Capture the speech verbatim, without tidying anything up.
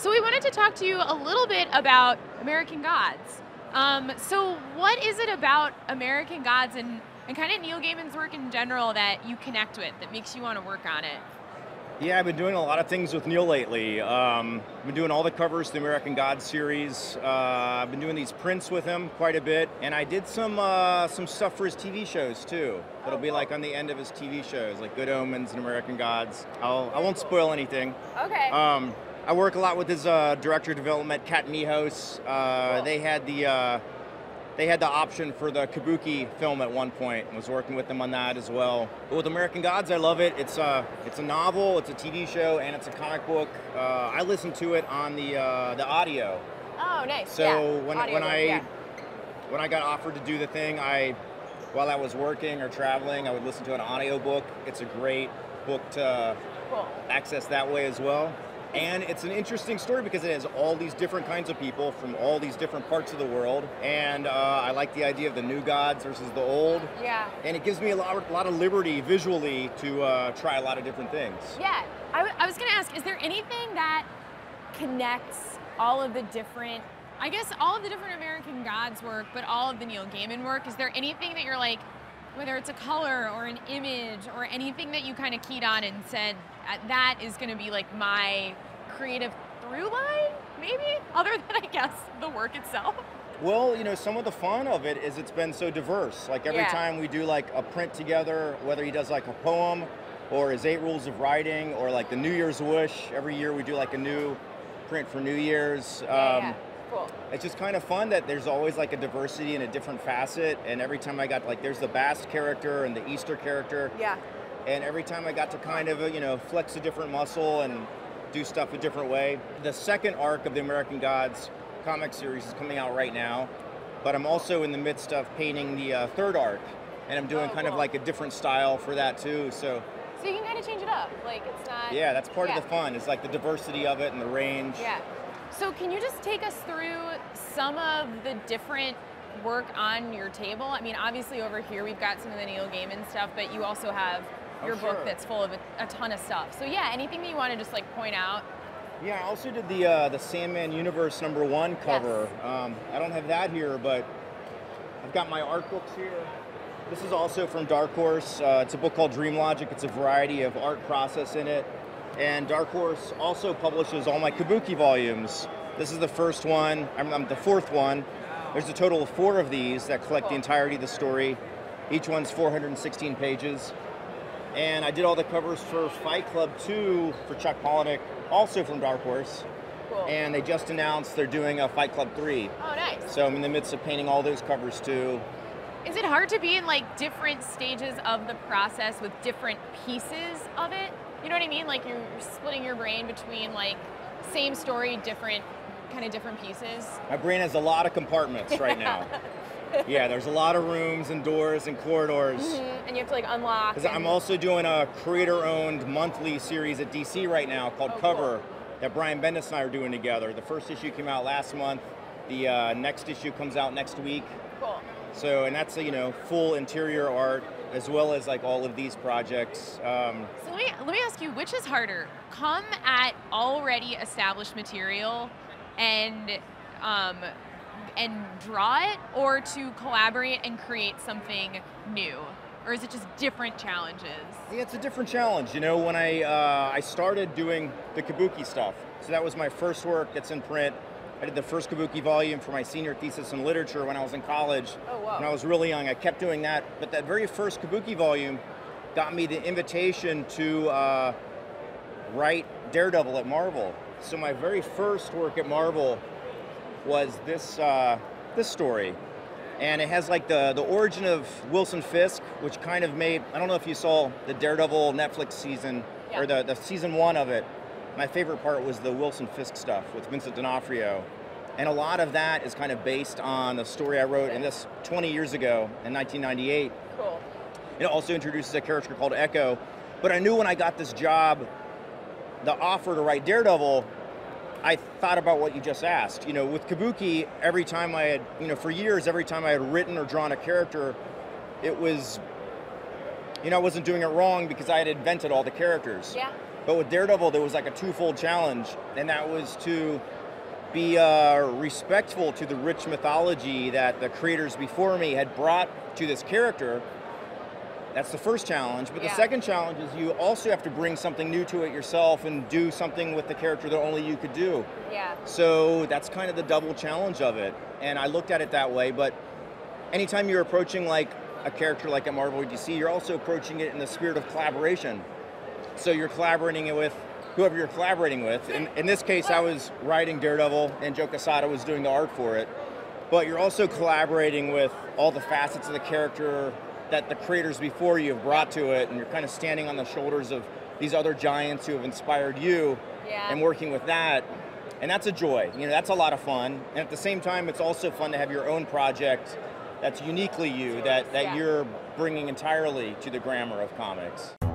So we wanted to talk to you a little bit about American Gods. Um, so what is it about American Gods and, and kind of Neil Gaiman's work in general that you connect with, that makes you want to work on it? Yeah, I've been doing a lot of things with Neil lately. Um, I've been doing all the covers to the American Gods series. Uh, I've been doing these prints with him quite a bit, and I did some uh, some stuff for his T V shows too. That'll Oh, be cool. like on the end of his T V shows, like Good Omens and American Gods. I'll, I won't spoil anything. Okay. Um, I work a lot with his uh, director of development, Kat Niehaus. Uh, Cool. They had the uh, they had the option for the Kabuki film at one point, and was working with them on that as well. But with American Gods, I love it. It's a it's a novel, it's a T V show, and it's a comic book. Uh, I listen to it on the uh, the audio. Oh, nice. So yeah. when Audio when book, I yeah. when I got offered to do the thing, I while I was working or traveling, I would listen to an audio book. It's a great book to Cool. access that way as well. And it's an interesting story because it has all these different kinds of people from all these different parts of the world. And uh, I like the idea of the new gods versus the old. Yeah. And it gives me a lot, a lot of liberty visually to uh, try a lot of different things. Yeah. I, w- I was going to ask, is there anything that connects all of the different, I guess all of the different American Gods work, but all of the Neil Gaiman work? Is there anything that you're like, whether it's a color or an image or anything that you kind of keyed on and said, "Uh, that is going to be like my creative through line, maybe? Other than, I guess, the work itself? Well, you know, some of the fun of it is it's been so diverse. Like every Yeah. time we do like a print together, whether he does like a poem or his eight rules of writing or like the New Year's wish, every year we do like a new print for New Year's. Yeah, Um, yeah. Cool. It's just kind of fun that there's always like a diversity and a different facet. And every time I got like, there's the Bast character and the Easter character. Yeah. And every time I got to kind of, uh, you know, flex a different muscle and do stuff a different way. The second arc of the American Gods comic series is coming out right now, but I'm also in the midst of painting the uh, third arc, and I'm doing Oh, kind of cool. like a different style for that too. So So you can kind of change it up. Like, it's not... yeah, that's part Yeah. of the fun, is like the diversity of it and the range. Yeah. So can you just take us through some of the different work on your table? I mean, obviously over here we've got some of the Neil Gaiman stuff, but you also have Oh, your book sure. that's full of a, a ton of stuff. So yeah, anything that you want to just like point out? Yeah, I also did the uh, the Sandman Universe number one cover. Um, I don't have that here, but I've got my art books here. This is also from Dark Horse. Uh, it's a book called Dream Logic. It's a variety of art process in it. And Dark Horse also publishes all my Kabuki volumes. This is the first one. I'm, I'm the fourth one. There's a total of four of these that collect the Cool. entirety of the story. Each one's four hundred sixteen pages. And I did all the covers for Fight Club two for Chuck Palahniuk, also from Dark Horse. Cool. And they just announced they're doing a Fight Club three. Oh, nice. So I'm in the midst of painting all those covers too. Is it hard to be in like different stages of the process with different pieces of it? You know what I mean? Like you're splitting your brain between like same story, different, kind of different pieces. My brain has a lot of compartments right now. Yeah, there's a lot of rooms and doors and corridors. Mhm. And you have to like unlock. Because I'm and- also doing a creator-owned monthly series at D C right now called Oh, Cover cool. that Bryan and I are doing together. The first issue came out last month. The uh, next issue comes out next week. Cool. So, and that's, you know, full interior art as well as like all of these projects. Um, So let me let me ask you, which is harder? Come at already established material and um, and draw it, or to collaborate and create something new? Or is it just different challenges? Yeah, it's a different challenge. You know, when I uh, I started doing the Kabuki stuff, so that was my first work that's in print. I did the first Kabuki volume for my senior thesis in literature when I was in college. Oh, wow. When I was really young, I kept doing that. But that very first Kabuki volume got me the invitation to uh, write Daredevil at Marvel. So my very first work at Marvel was this uh, this story. And it has like the, the origin of Wilson Fisk, which kind of made, I don't know if you saw the Daredevil Netflix season, Yeah. or the, the season one of it. My favorite part was the Wilson Fisk stuff with Vincent D'Onofrio. And a lot of that is kind of based on a story I wrote in this twenty years ago in nineteen ninety-eight. Cool. It also introduces a character called Echo. But I knew when I got this job, the offer to write Daredevil, I thought about what you just asked. You know, with Kabuki, every time I had, you know, for years, every time I had written or drawn a character, it was, you know, I wasn't doing it wrong because I had invented all the characters. Yeah. But with Daredevil, there was like a twofold challenge, and that was to be uh, respectful to the rich mythology that the creators before me had brought to this character. That's the first challenge. But Yeah. the second challenge is you also have to bring something new to it yourself and do something with the character that only you could do. Yeah. So that's kind of the double challenge of it. And I looked at it that way, but anytime you're approaching like a character like at Marvel or D C, you're also approaching it in the spirit of collaboration. So you're collaborating it with whoever you're collaborating with. In, in this case, I was writing Daredevil and Joe Quesada was doing the art for it. But you're also collaborating with all the facets of the character that the creators before you have brought to it, and you're kind of standing on the shoulders of these other giants who have inspired you Yeah. and working with that. And that's a joy. You know, that's a lot of fun. And at the same time, it's also fun to have your own project that's uniquely you, that, that Yeah. you're bringing entirely to the grammar of comics.